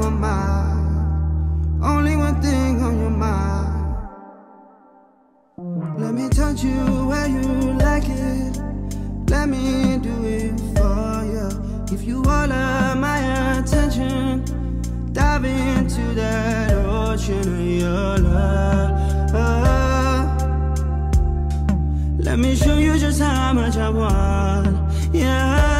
my mind. Only one thing on your mind. Let me touch you where you like it. Let me do it for you. Give you all of my attention. Dive into that ocean of your love. Let me show you just how much I want. Yeah.